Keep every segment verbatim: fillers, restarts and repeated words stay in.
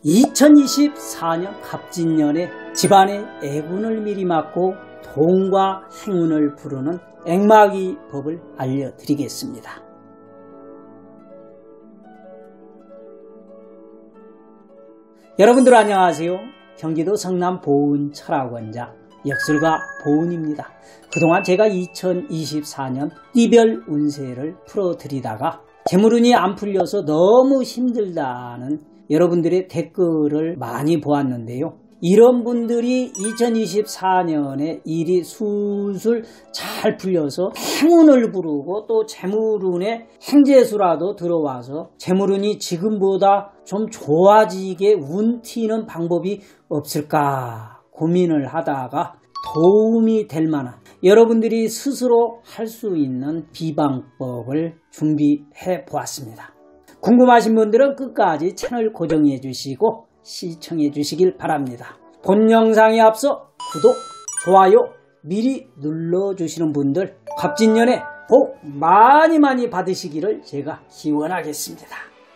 이천이십사 년 갑진년에 집안의 애군을 미리 막고 돈과 행운을 부르는 액마기 법을 알려드리겠습니다. 여러분들 안녕하세요. 경기도 성남 보은 철학원장 역술가 보은입니다. 그동안 제가 이천이십사 년 띠별 운세를 풀어드리다가 재물운이 안 풀려서 너무 힘들다는 여러분들의 댓글을 많이 보았는데요. 이런 분들이 이천이십사 년에 일이 술술 잘 풀려서 행운을 부르고 또 재물운에 행재수라도 들어와서 재물운이 지금보다 좀 좋아지게 운 튀는 방법이 없을까 고민을 하다가 도움이 될 만한 여러분들이 스스로 할 수 있는 비방법을 준비해 보았습니다. 궁금하신 분들은 끝까지 채널 고정해 주시고 시청해 주시길 바랍니다. 본 영상에 앞서 구독, 좋아요 미리 눌러주시는 분들 갑진년에 복 많이 많이 받으시기를 제가 기원하겠습니다.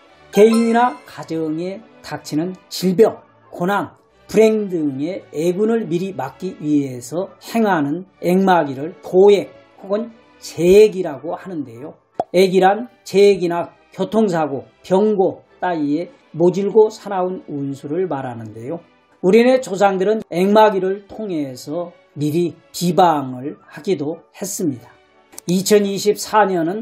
개인이나 가정에 닥치는 질병, 고난, 불행 등의 애군을 미리 막기 위해서 행하는 액마기를 도액 혹은 재액이라고 하는데요. 액이란 재액이나 교통사고, 병고 따위에 모질고 사나운 운수를 말하는데요. 우리네 조상들은 액마기를 통해서 미리 비방을 하기도 했습니다. 이천이십사 년은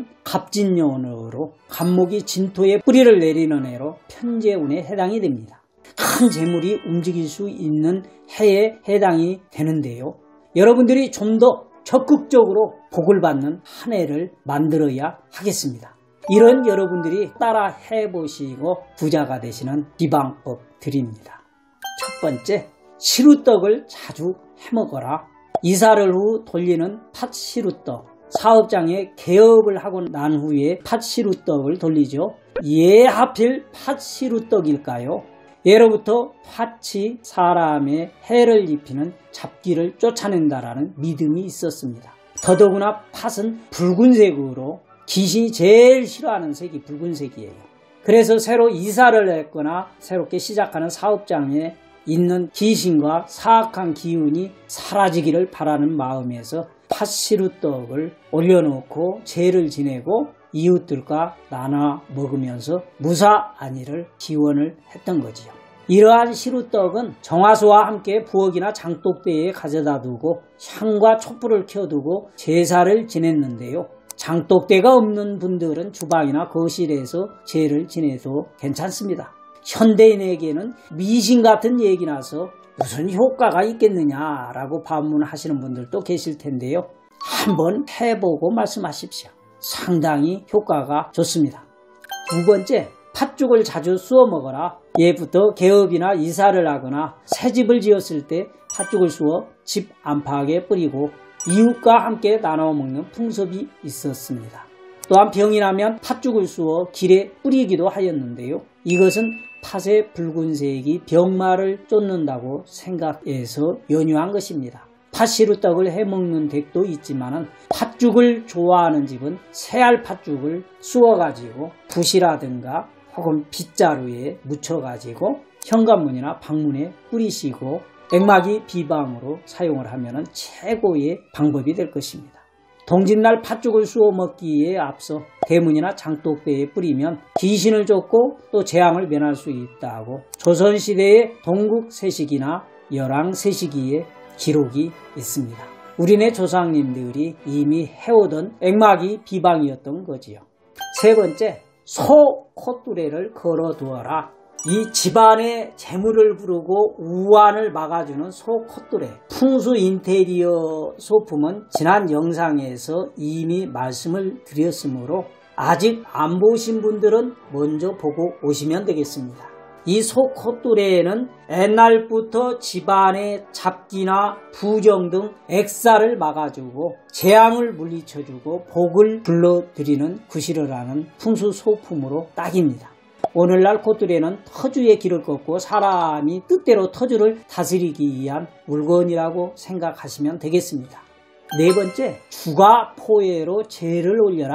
갑진년으로 갑목이 진토에 뿌리를 내리는 해로 편재운에 해당이 됩니다. 큰 재물이 움직일 수 있는 해에 해당이 되는데요. 여러분들이 좀 더 적극적으로 복을 받는 한 해를 만들어야 하겠습니다. 이런 여러분들이 따라 해보시고 부자가 되시는 비방법 드립니다. 첫 번째, 시루떡을 자주 해먹어라. 이사를 후 돌리는 팥시루떡. 사업장에 개업을 하고 난 후에 팥시루떡을 돌리죠. 예 하필 팥시루떡일까요? 예로부터 팥이 사람의 해를 입히는 잡기를 쫓아낸다라는 믿음이 있었습니다. 더더구나 팥은 붉은색으로 귀신이 제일 싫어하는 색이 붉은색이에요. 그래서 새로 이사를 했거나 새롭게 시작하는 사업장에 있는 귀신과 사악한 기운이 사라지기를 바라는 마음에서 팥시루떡을 올려놓고 제를 지내고 이웃들과 나눠 먹으면서 무사안위를 기원을 했던 거지요. 이러한 시루떡은 정화수와 함께 부엌이나 장독대에 가져다 두고 향과 촛불을 켜두고 제사를 지냈는데요. 장독대가 없는 분들은 주방이나 거실에서 제를 지내도 괜찮습니다. 현대인에게는 미신 같은 얘기나서 무슨 효과가 있겠느냐라고 반문하시는 분들도 계실 텐데요. 한번 해보고 말씀하십시오. 상당히 효과가 좋습니다. 두 번째, 팥죽을 자주 쑤어 먹어라. 예부터 개업이나 이사를 하거나 새집을 지었을 때 팥죽을 쑤어 집 안팎에 뿌리고 이웃과 함께 나눠 먹는 풍습이 있었습니다. 또한 병이 나면 팥죽을 쑤어 길에 뿌리기도 하였는데요. 이것은 팥의 붉은색이 병마를 쫓는다고 생각해서 연유한 것입니다. 팥시루떡을 해먹는 댁도 있지만 팥죽을 좋아하는 집은 새알 팥죽을 쑤어가지고 붓이라든가 혹은 빗자루에 묻혀가지고 현관문이나 방문에 뿌리시고 액마기 비방으로 사용을 하면 최고의 방법이 될 것입니다. 동짓날 팥죽을 쑤어 먹기에 앞서 대문이나 장독대에 뿌리면 귀신을 쫓고 또 재앙을 면할 수 있다고 조선시대의 동국세식이나 열왕세식기에 기록이 있습니다. 우리네 조상님들이 이미 해오던 액마기 비방이었던 거지요. 세 번째, 소 콧뚜레를 걸어두어라. 이 집안의 재물을 부르고 우환을 막아주는 소 콧뚜레. 풍수 인테리어 소품은 지난 영상에서 이미 말씀을 드렸으므로 아직 안 보신 분들은 먼저 보고 오시면 되겠습니다. 이 소 콧뚜레에는 옛날부터 집안의 잡기나 부정 등 액사를 막아주고 재앙을 물리쳐주고 복을 불러들이는 구실을 풍수 소품으로 딱입니다. 오늘날 콧뚜레는 터주의 길을 걷고 사람이 뜻대로 터주를 다스리기 위한 물건이라고 생각하시면 되겠습니다. 네 번째, 주가 포해로 제를 올려라.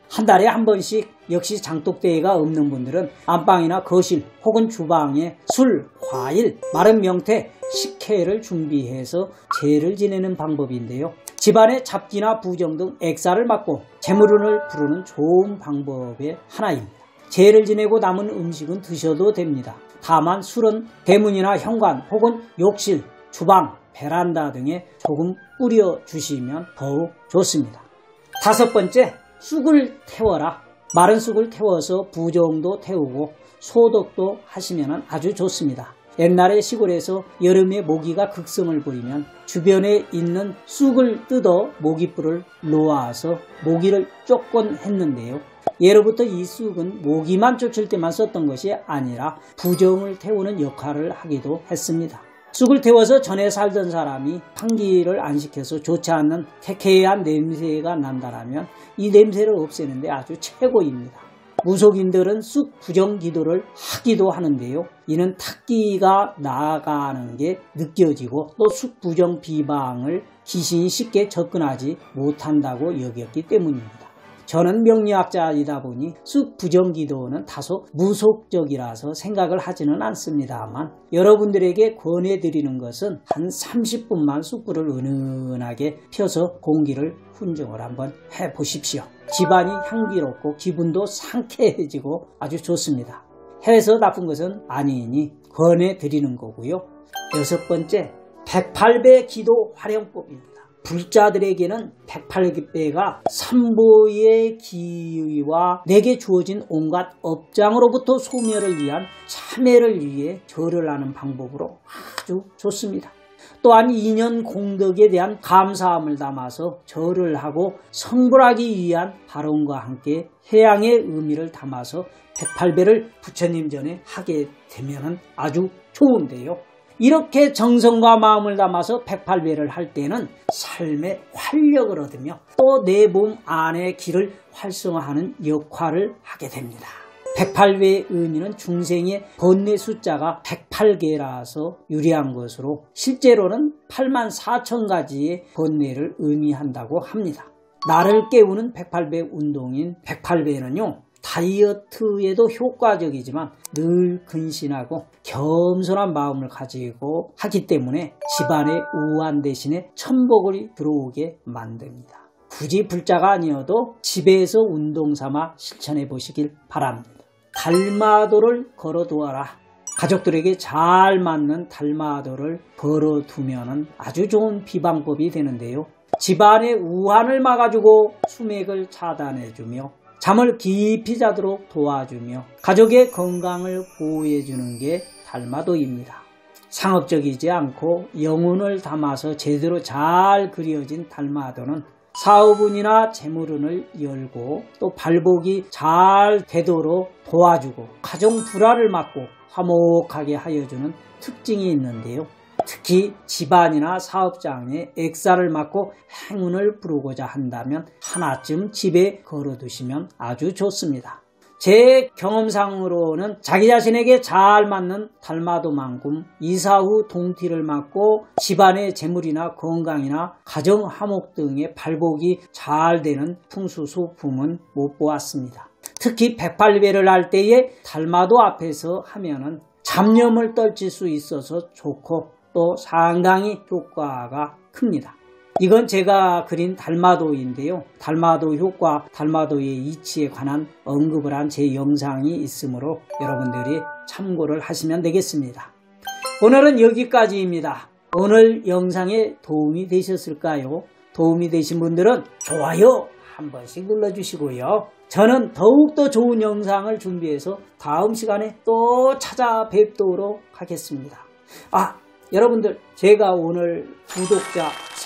한 달에 한 번씩 역시 장독대회가 없는 분들은 안방이나 거실 혹은 주방에 술, 과일, 마른 명태, 식혜를 준비해서 제를 지내는 방법인데요. 집안의 잡기나 부정 등 액사를 막고 재물운을 부르는 좋은 방법의 하나입니다. 제를 지내고 남은 음식은 드셔도 됩니다. 다만 술은 대문이나 현관 혹은 욕실, 주방, 베란다 등에 조금 뿌려 주시면 더욱 좋습니다. 다섯 번째, 쑥을 태워라. 마른 쑥을 태워서 부정도 태우고 소독도 하시면 아주 좋습니다. 옛날에 시골에서 여름에 모기가 극성을 부리면 주변에 있는 쑥을 뜯어 모기뿔을 놓아서 모기를 쫓곤 했는데요. 예로부터 이 쑥은 모기만 쫓을 때만 썼던 것이 아니라 부정을 태우는 역할을 하기도 했습니다. 쑥을 태워서 전에 살던 사람이 환기를 안 시켜서 좋지 않는 태쾌한 냄새가 난다라면 이 냄새를 없애는데 아주 최고입니다. 무속인들은 쑥 부정 기도를 하기도 하는데요. 이는 탁기가 나가는 게 느껴지고 또 쑥 부정 비방을 귀신이 쉽게 접근하지 못한다고 여겼기 때문입니다. 저는 명리학자이다 보니 쑥 부정 기도는 다소 무속적이라서 생각을 하지는 않습니다만 여러분들에게 권해드리는 것은 한 삼십 분만 쑥불을 은은하게 펴서 공기를 훈정을 한번 해보십시오. 집안이 향기롭고 기분도 상쾌해지고 아주 좋습니다. 해서 나쁜 것은 아니니 권해드리는 거고요. 여섯 번째, 백팔 배 기도 활용법입니다. 불자들에게는 백팔 배가 삼보의 기의와 내게 주어진 온갖 업장으로부터 소멸을 위한 참회를 위해 절을 하는 방법으로 아주 좋습니다. 또한 인연 공덕에 대한 감사함을 담아서 절을 하고 성불하기 위한 발언과 함께 해양의 의미를 담아서 백팔 배를 부처님 전에 하게 되면 아주 좋은데요. 이렇게 정성과 마음을 담아서 백팔 배를 할 때는 삶의 활력을 얻으며 또 내 몸 안의 기를 활성화하는 역할을 하게 됩니다. 백팔 배의 의미는 중생의 번뇌 숫자가 백팔 개라서 유리한 것으로 실제로는 팔만 사천 가지의 번뇌를 의미한다고 합니다. 나를 깨우는 백팔 배 운동인 백팔 배는요. 다이어트에도 효과적이지만 늘 근신하고 겸손한 마음을 가지고 하기 때문에 집안에 우환 대신에 천복이 들어오게 만듭니다. 굳이 불자가 아니어도 집에서 운동 삼아 실천해 보시길 바랍니다. 달마도를 걸어두어라. 가족들에게 잘 맞는 달마도를 걸어두면 아주 좋은 비방법이 되는데요. 집안의 우환을 막아주고 수맥을 차단해주며 잠을 깊이 자도록 도와주며 가족의 건강을 보호해주는 게 달마도입니다. 상업적이지 않고 영혼을 담아서 제대로 잘 그려진 달마도는 사업운이나 재물운을 열고 또 발복이 잘 되도록 도와주고 가정 불화를 막고 화목하게 하여주는 특징이 있는데요. 특히 집안이나 사업장에 액사를 막고 행운을 부르고자 한다면 하나쯤 집에 걸어두시면 아주 좋습니다. 제 경험상으로는 자기 자신에게 잘 맞는 달마도만큼 이사 후 동티를 맞고 집안의 재물이나 건강이나 가정 화목 등의 발복이 잘 되는 풍수소품은 못 보았습니다. 특히 백팔 배를 할 때에 달마도 앞에서 하면은 잡념을 떨칠 수 있어서 좋고 또 상당히 효과가 큽니다. 이건 제가 그린 달마도인데요. 달마도 효과, 달마도의 이치에 관한 언급을 한 제 영상이 있으므로 여러분들이 참고를 하시면 되겠습니다. 오늘은 여기까지입니다. 오늘 영상에 도움이 되셨을까요? 도움이 되신 분들은 좋아요 한 번씩 눌러주시고요. 저는 더욱더 좋은 영상을 준비해서 다음 시간에 또 찾아뵙도록 하겠습니다. 아! 여러분들, 제가 오늘 구독자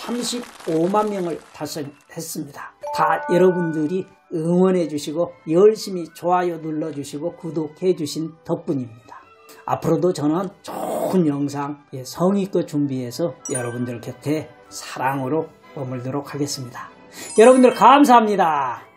삼십오만 명을 달성했습니다. 다 여러분들이 응원해 주시고 열심히 좋아요 눌러 주시고 구독해 주신 덕분입니다. 앞으로도 저는 좋은 영상 성의껏 준비해서 여러분들 곁에 사랑으로 머물도록 하겠습니다. 여러분들 감사합니다.